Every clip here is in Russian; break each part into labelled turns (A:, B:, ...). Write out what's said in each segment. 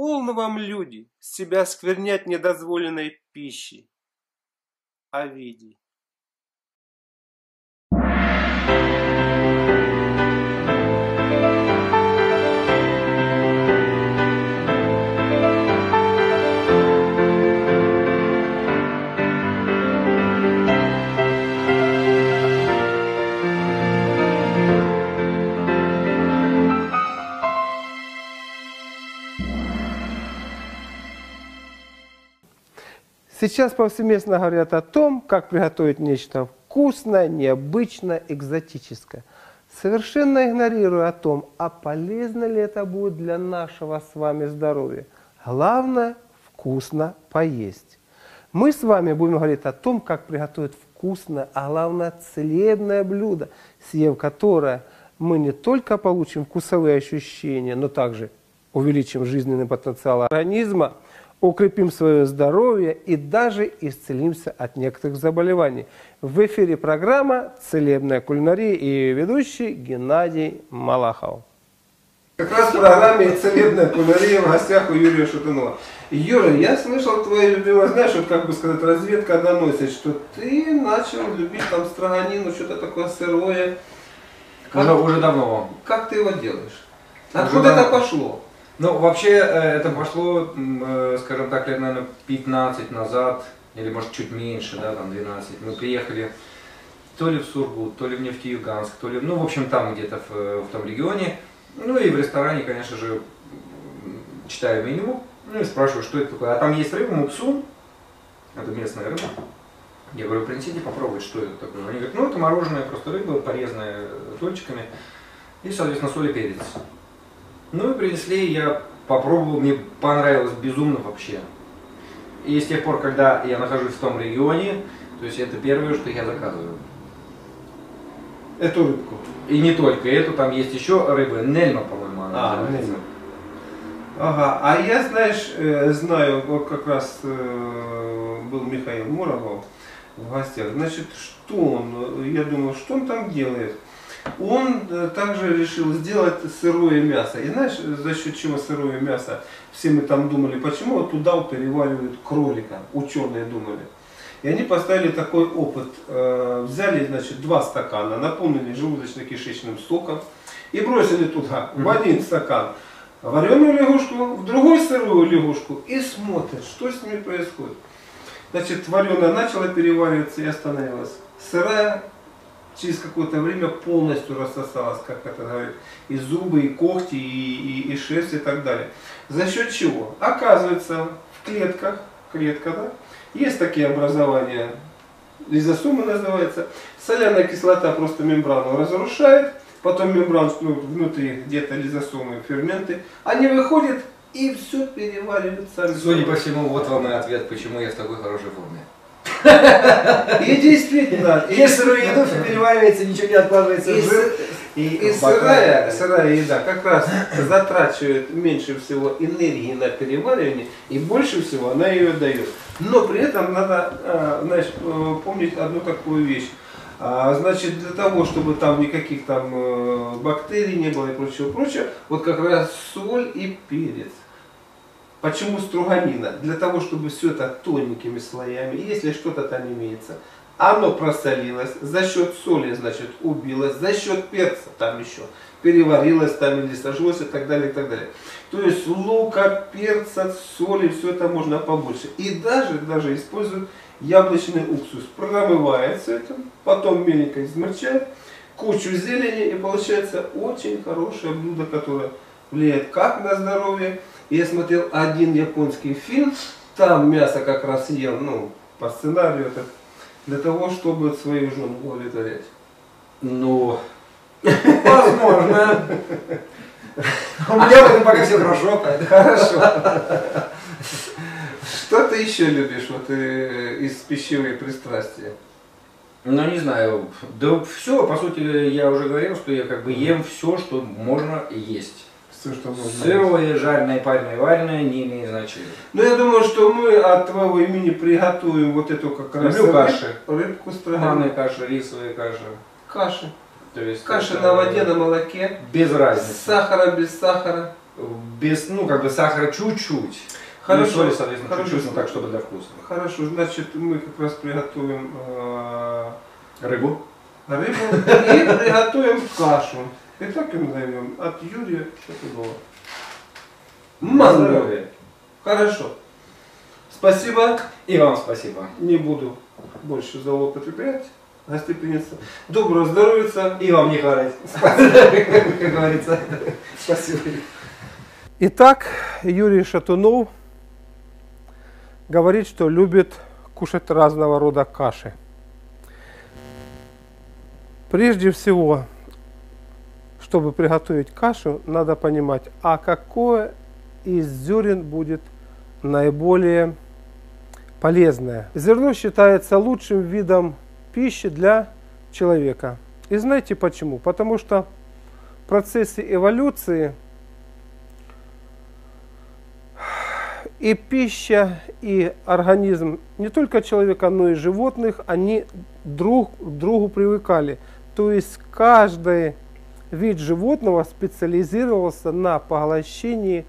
A: Полно вам, люди, себя сквернять недозволенной пищей. Овидий. Сейчас повсеместно говорят о том, как приготовить нечто вкусное, необычное, экзотическое. Совершенно игнорируя о том, а полезно ли это будет для нашего с вами здоровья. Главное – вкусно поесть. Мы с вами будем говорить о том, как приготовить вкусное, а главное – целебное блюдо, съев которое мы не только получим вкусовые ощущения, но также увеличим жизненный потенциал организма, укрепим свое здоровье и даже исцелимся от некоторых заболеваний. В эфире программа «Целебная кулинария» и ее ведущий Геннадий Малахов. Как раз в программе «Целебная кулинария» в гостях у Юрия Шатунова. Юра, я слышал твою любимую, знаешь, вот как бы сказать, разведка доносит, что ты начал любить там строганину, что-то такое сырое.
B: Уже давно.
A: Как ты его делаешь? Откуда это пошло?
B: Ну, вообще, это пошло, скажем так, лет, наверное, 15 назад, или может чуть меньше, да, там 12. Мы приехали то ли в Сургут, то ли в Нефтеюганск, то ли, ну, в общем, там где-то в том регионе. Ну и в ресторане, конечно же, читаю меню, ну и спрашиваю, что это такое. А там есть рыба, муксун, это местная рыба. Я говорю, принесите попробовать, что это такое. Они говорят, ну, это мороженое, просто рыба, порезанная тольчиками, и, соответственно, соль и перец. Ну и принесли, я попробовал, мне понравилось безумно вообще. И с тех пор, когда я нахожусь в том регионе, то есть это первое, что я заказываю.
A: Эту рыбку?
B: И не только эту, там есть еще рыба, нельма, по-моему, она называется.
A: Нельма. Ага, а я, знаешь, знаю, вот как раз был Михаил Муромов в гостях, значит, что он, я думал, что он там делает? Он также решил сделать сырое мясо. И знаешь, за счет чего сырое мясо? Все мы там думали, почему туда переваривают кролика, ученые думали. И они поставили такой опыт. Взяли, значит, 2 стакана, наполнили желудочно-кишечным соком и бросили туда в 1 стакан вареную лягушку, в другой сырую лягушку и смотрят, что с ними происходит. Значит, вареная начала перевариваться и остановилась. Сырая через какое-то время полностью рассосалась, как это говорят, и зубы, и когти, и шерсть, и так далее. За счет чего? Оказывается, в клетка, да, есть такие образования, лизосомы называется, соляная кислота просто мембрану разрушает, потом мембрану внутри где-то лизосомы, ферменты, они выходят и все переваривается.
B: Судя по всему, вот вам и ответ, почему я в такой хорошей форме.
A: И действительно,
B: есть сырую еду, все переваривается, ничего не откладывается в жир.
A: И сырая еда как раз затрачивает меньше всего энергии на переваривание, и больше всего она ее дает. Но при этом надо, знаешь, помнить одну такую вещь. Значит, для того, чтобы там никаких там бактерий не было и прочего, вот как раз соль и перец. Почему струганина? Для того, чтобы все это тоненькими слоями, если что-то там имеется, оно просолилось, за счет соли, значит, убилось, за счет перца там еще переварилось там или сожглось и так далее, и так далее. То есть лука, перца, соли, все это можно побольше. И даже используют яблочный уксус. Промывается это, потом меленько измельчают, кучу зелени, и получается очень хорошее блюдо, которое влияет как на здоровье. Я смотрел один японский фильм, там мясо как раз ел, ну, по сценарию, это, для того, чтобы свою жену удовлетворять.
B: Ну, возможно. У меня в этом пока все хорошо.
A: Хорошо. Что ты еще любишь вот из пищевых пристрастий?
B: Ну, не знаю. Да все, по сути, я уже говорил, что я как бы ем все, что можно есть.
A: Все, что можно.
B: Сырое, жареное, пареное, вареное не имеет значения.
A: Ну, я думаю, что мы от твоего имени приготовим вот эту как раз
B: каши.
A: Рыбку
B: манная каша, рисовая каша.
A: Каши.
B: То есть
A: каша на воде, на молоке.
B: Без разницы.
A: С сахара, без сахара.
B: без, ну, как бы сахара чуть-чуть.
A: Хорошо,
B: И соли, соответственно,
A: хорошо.
B: чуть-чуть, но так, чтобы для вкуса.
A: Хорошо, значит, мы как раз приготовим
B: Рыбу.
A: рыбу и приготовим кашу. И так и назовем от Юрия Шатунова.
B: Мандовые.
A: Хорошо. Спасибо.
B: И вам спасибо.
A: Не буду больше злоупотреблять. Гостеприимство. Доброго здоровья.
B: И вам не хворать. Как говорится. Спасибо.
A: Итак, Юрий Шатунов говорит, что любит кушать разного рода каши. Прежде всего, чтобы приготовить кашу, надо понимать, а какое из зерен будет наиболее полезное. Зерно считается лучшим видом пищи для человека. И знаете почему? Потому что в процессе эволюции и пища, и организм не только человека, но и животных, они друг к другу привыкали. То есть каждый вид животного специализировался на поглощении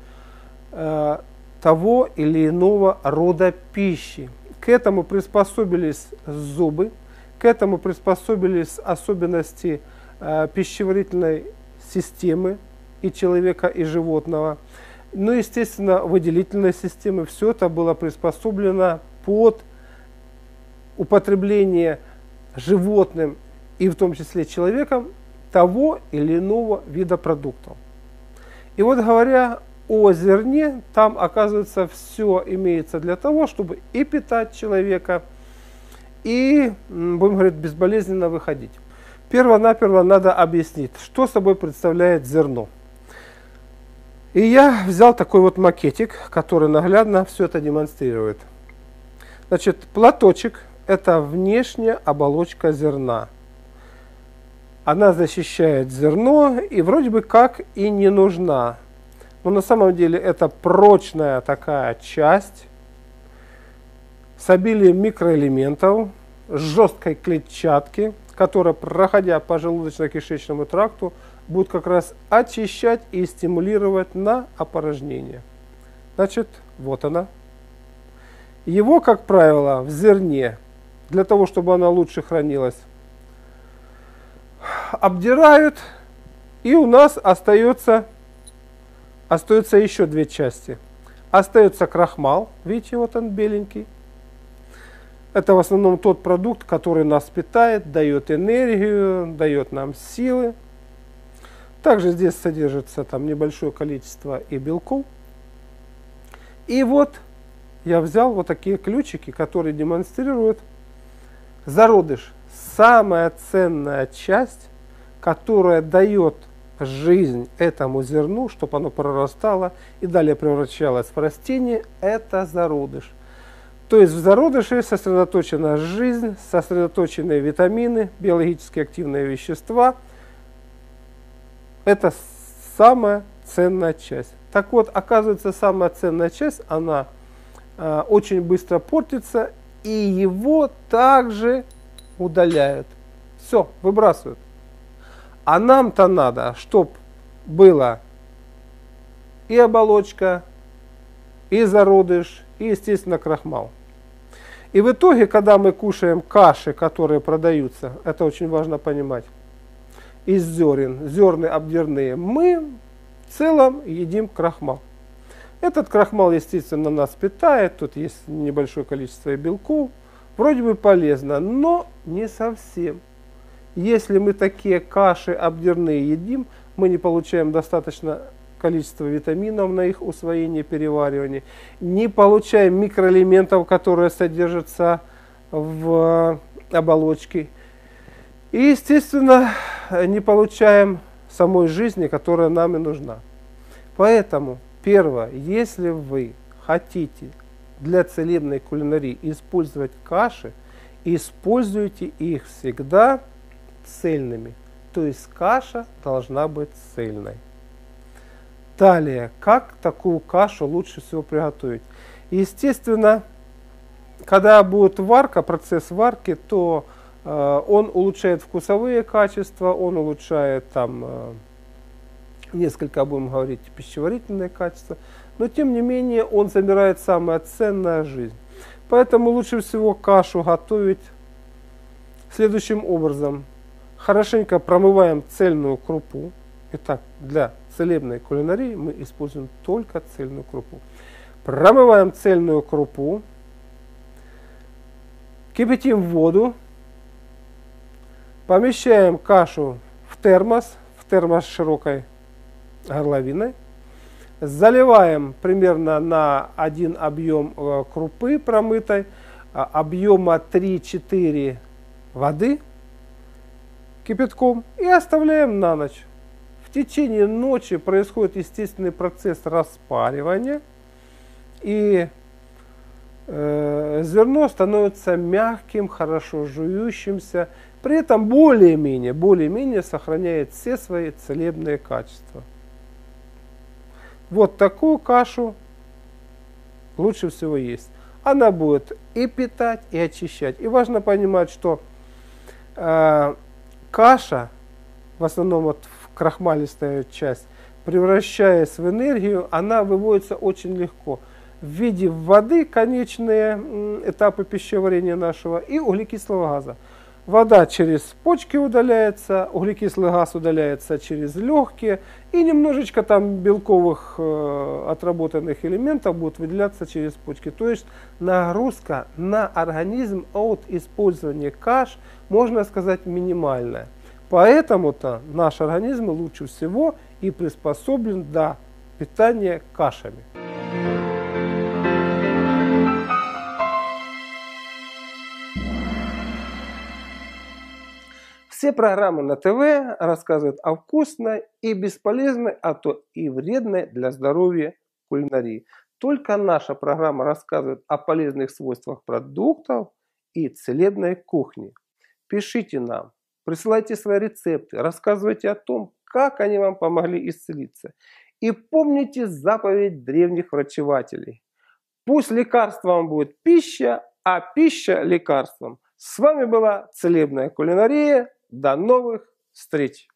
A: того или иного рода пищи. К этому приспособились зубы, к этому приспособились особенности пищеварительной системы и человека, и животного. Ну, естественно, выделительной системы. Все это было приспособлено под употребление животным и в том числе человеком того или иного вида продуктов. И вот говоря о зерне, там оказывается все имеется для того, чтобы и питать человека, и, будем говорить, безболезненно выходить. Перво-наперво надо объяснить, что собой представляет зерно. И я взял такой вот макетик, который наглядно все это демонстрирует. Значит, платочек – это внешняя оболочка зерна. Она защищает зерно и вроде бы как и не нужна. Но на самом деле это прочная такая часть с обилием микроэлементов, с жесткой клетчатки, которая, проходя по желудочно-кишечному тракту, будет как раз очищать и стимулировать на опорожнение. Значит, вот она. Его, как правило, в зерне, для того, чтобы она лучше хранилась, обдирают, и у нас остается еще две части. Остается крахмал, видите, вот он беленький. Это в основном тот продукт, который нас питает, дает энергию, дает нам силы. Также здесь содержится там небольшое количество и белков. И вот я взял вот такие ключики, которые демонстрируют зародыш. Самая ценная часть, которая дает жизнь этому зерну, чтобы оно прорастало и далее превращалось в растение, это зародыш. То есть в зародыше сосредоточена жизнь, сосредоточены витамины, биологически активные вещества. Это самая ценная часть. Так вот, оказывается, самая ценная часть, она очень быстро портится, и его также удаляют. Все, выбрасывают. А нам-то надо, чтобы была и оболочка, и зародыш, и, естественно, крахмал. И в итоге, когда мы кушаем каши, которые продаются, это очень важно понимать, из зерен, зерны обдирные, мы в целом едим крахмал. Этот крахмал, естественно, нас питает, тут есть небольшое количество белков, вроде бы полезно, но не совсем. Если мы такие каши обдирные едим, мы не получаем достаточно количества витаминов на их усвоение, переваривание, не получаем микроэлементов, которые содержатся в оболочке. И, естественно, не получаем самой жизни, которая нам и нужна. Поэтому, первое, если вы хотите для целебной кулинарии использовать каши, используйте их всегда цельными. То есть каша должна быть цельной. Далее, как такую кашу лучше всего приготовить? Естественно, когда будет варка, процесс варки, то он улучшает вкусовые качества, он улучшает там несколько будем говорить пищеварительное качество, но тем не менее он забирает самое ценное — жизнь. Поэтому лучше всего кашу готовить следующим образом. Хорошенько промываем цельную крупу. Итак, для целебной кулинарии мы используем только цельную крупу. Промываем цельную крупу, кипятим воду, помещаем кашу в термос с широкой горловиной, заливаем примерно на один объем крупы промытой, объема 3-4 воды кипятком и оставляем на ночь. В течение ночи происходит естественный процесс распаривания, и зерно становится мягким, хорошо жующимся, при этом более-менее сохраняет все свои целебные качества. Вот такую кашу лучше всего есть. Она будет и питать, и очищать. И важно понимать, что каша, в основном вот крахмалистая часть, превращаясь в энергию, она выводится очень легко в виде воды, конечные этапы пищеварения нашего, и углекислого газа. Вода через почки удаляется, углекислый газ удаляется через легкие, и немножечко там белковых отработанных элементов будет выделяться через почки. То есть нагрузка на организм от использования каш, можно сказать, минимальная. Поэтому-то наш организм лучше всего и приспособлен для питания кашами. Все программы на ТВ рассказывают о вкусной и бесполезной, а то и вредной для здоровья кулинарии. Только наша программа рассказывает о полезных свойствах продуктов и целебной кухне. Пишите нам, присылайте свои рецепты, рассказывайте о том, как они вам помогли исцелиться. И помните заповедь древних врачевателей. Пусть лекарством будет пища, а пища лекарством. С вами была Целебная кулинария. До новых встреч!